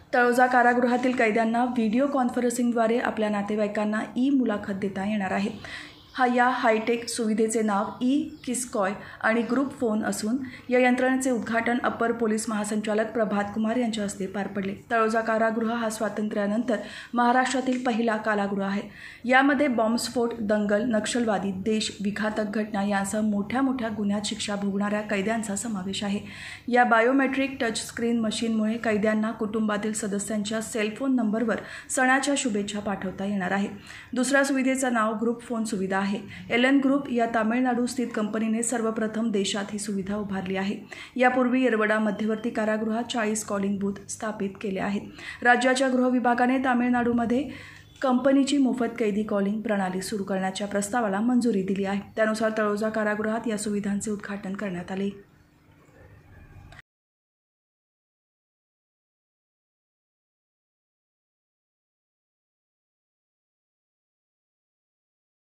तळोजा कारागृहातील कैद्यांना व्हिडिओ कॉन्फरन्सिंगद्वारे आपल्या नातेवाईकांना मुलाखत देता येणार आहे। या हायटेक सुविधेचे नाव किसकॉय आणि ग्रुप फोन असून या यंत्रणेचे उद्घाटन अपर पोलीस महासंचालक प्रभात कुमार यांच्या हस्ते पार पडले। तळोजा कारागृह हा स्वातंत्र्यानंतर महाराष्ट्रातील पहिला कारागृह आहे। यामध्ये बॉम्बस्फोट, दंगल, नक्षलवादी, देशविघातक घटना यांसह मोठ्या गुन्ह्यात शिक्षा भोगणाऱ्या कैद्यांचा समावेश आहे। या बायोमेट्रिक टच स्क्रीन मशीनमुळे कैद्यांना कुटुंबातील सदस्यांच्या सेलफोन नंबरवर सणाच्या शुभेच्छा पाठवता येणार आहे। दुसऱ्या सुविधेचं नाव ग्रुप फोन सुविधा आहे। एलन ग्रुप या तामिळनाडू स्थित कंपनीने सर्वप्रथम देशात ही सुविधा उभारली आहे। यापूर्वी येरवडा मध्यवर्ती कारागृहात 40 कॉलिंग बूथ स्थापित केले आहेत। राज्याच्या गृह विभागाने तामिळनाडूमध्ये कंपनीची मोफत कैदी कॉलिंग प्रणाली सुरू करण्याच्या प्रस्तावाला मंजुरी दिली आहे। त्यानुसार तळोजा कारागृहात या सुविधांचे उद्घाटन करण्यात आले।